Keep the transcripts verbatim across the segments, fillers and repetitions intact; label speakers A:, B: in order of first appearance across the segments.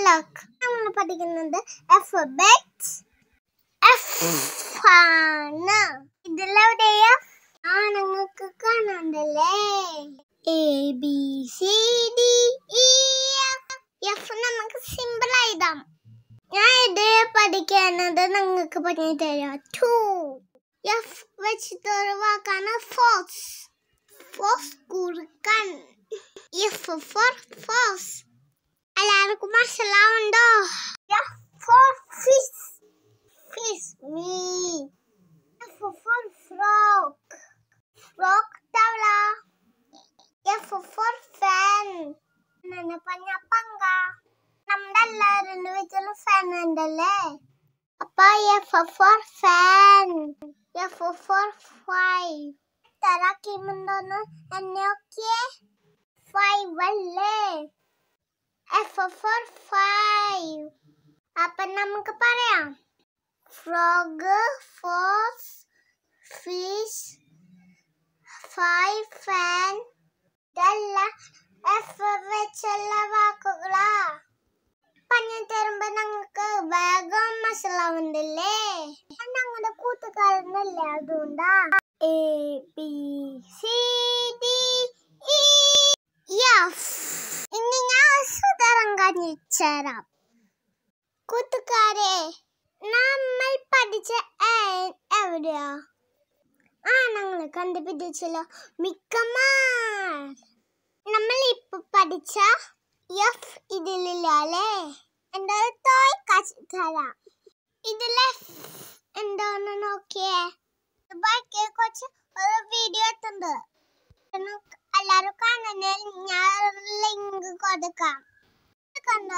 A: luck. നമ്മൾ പഠിക്കുന്നത് alphabets. F ആണ്. ഇതിലെവിടെയാ? ആ നിങ്ങൾക്ക് കാണണ്ടല്ലേ? A B C D E F. F നമുക്ക് സിമ്പിൾ ആയിടാം. ഞാൻ ഇത് പഠിക്കുന്നത് നിങ്ങൾക്ക് പറഞ്ഞു തരാം. two. F വെച്ചിട്ടൊരു വാക്കാണ് force. Force കുറുക്കാൻ. F for force. എല്ലാവർക്കും മനസ്സിലാവുണ്ടോ? F for fish. Fish me. F for frog. Frog tawla. F for fan. Nanapanya panga. നമ്മുടെ എല്ലാവരുടെ വീട്ടിലും ഫാൻ ഉണ്ടല്ലേ? അപ്പൊ F for fan. F for five. തരാക്കിമുണ്ടോന്ന് എന്നൊക്കെ five അല്ലേ? F for five. അപ്പൊ നമുക്ക് പറയാം. Frog, force, fish, five, fan. ഇതെല്ലാം F വെച്ചുള്ള വാക്കുകളാ. പറഞ്ഞു തരുമ്പോ ഞങ്ങൾക്ക് വേഗം മനസ്സിലാവുന്നില്ലേ? ഞങ്ങളുടെ കൂട്ടുകാരനല്ലേ, അതുകൊണ്ടാ. A B C D E F. ഇനി ഞാൻ സുതരം കാണിച്ചു തരാം. കൂട്ടുകാരെ, നമ്മൾ പഠിച്ച എവിടെയാ? ആ ഞങ്ങൾ കണ്ടുപിടിച്ചല്ലോ. മിക്കമാർ നമ്മൾ ഇപ്പൊ പഠിച്ച F ഇതിലില്ല അല്ലേ? എന്താ തോയ് കാണിച്ചു തരാം. ഇതിലെ എന്താന്ന് നോക്കിയേ. ബാക്കി കുറച്ച് ഒരു വീഡിയോ എത്തുണ്ട്. എല്ലാരും കാണുന്ന ഞാൻ ലിങ്ക് കൊടുക്കാം. കണ്ടോ?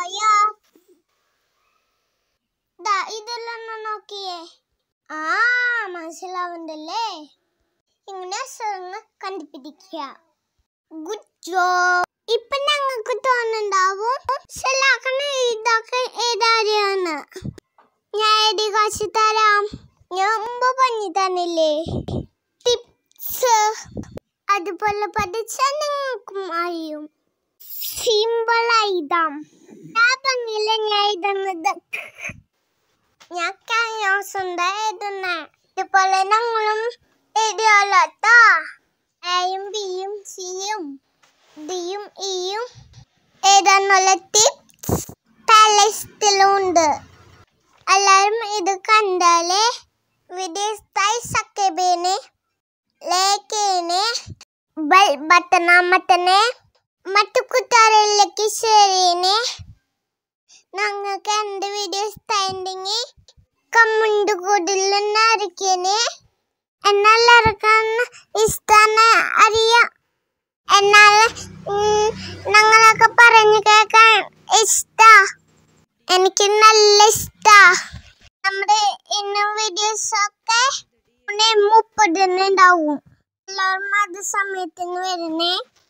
A: ഇതിലൊന്ന് നോക്കിയേ. ആ മനസ്സിലാവുണ്ടല്ലേ? ഇങ്ങനെ കണ്ടുപിടിക്കുക. Good job. ഇപ്പൊ ഞങ്ങൾക്ക് തോന്നുന്നുണ്ടാവും ശലാക്കണ ഇതൊക്കെ ഏതാരെയാണ്. ഞാൻ എഴുതി കാണിച്ചു തരാം. ഞാൻ മുമ്പ് പറഞ്ഞു തന്നില്ലേ ടിപ്സ്? അതുപോലെ പഠിച്ചാൽ നിങ്ങൾക്കും അറിയും. സിമ്പിൾ ആയിടാം. ഞാൻ പറഞ്ഞില്ല ഞാൻ എഴുതുന്നത്. ഞാൻ കഴിഞ്ഞ ദിവസം എഴുതുന്ന ഇതുപോലെ ഞങ്ങളും എഴുതിയാലോ കേട്ടോ. എയും ബിയും സിയും ഡിയും ഇയും എഴുതാനുള്ള ടിപ്സ് പ്ലേലിസ്റ്റിലുണ്ട്. എല്ലാവരും ഇത് കണ്ടാലേ വീഡിയോ ഇഷ്ടമായി സബ്സ്ക്രൈബ് ലൈക്ക് ബെൽ ബട്ടൺ അമർത്തണേ. മറ്റു കൂട്ടുകാരിലേക്ക് ഷെയർ ചെയ്യണേ. ഞങ്ങൾക്ക് എൻ്റെ വീഡിയോ ഇഷ്ടമായിട്ടുണ്ടെങ്കിൽ കമന്റ് കൂടുതലൊന്നും അറിയിക്കണേ. എന്നെല്ലാവർക്കും ഇഷ്ടമാണ് അറിയാം. എന്നാൽ ഞങ്ങളൊക്കെ പറഞ്ഞു കേൾക്കാൻ ഇഷ്ട. എനിക്ക് നല്ല ഇഷ്ട. നമ്മുടെ ഇന്നും വീഡിയോസൊക്കെ മുപ്പതിനുണ്ടാവും. എല്ലാവരും അത് സമയത്തിന് വരുന്നേ.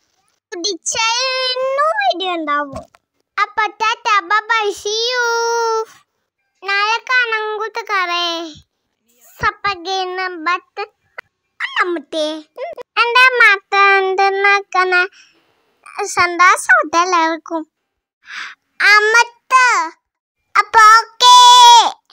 A: ഇന്നും വീഡിയോ ഉണ്ടാവും. അപ്പൊ ടാറ്റ ബൈ സീ യു. നാളെ കാണാൻ കൂട്ടുകാരെ. സപ്പഗേന ബട്ട് നമ്മത്തെ എന്താ മാറ്റാൻ സന്തോഷം എല്ലാവർക്കും. അമ്മത്ത് അപ്പൊ ഓക്കേ.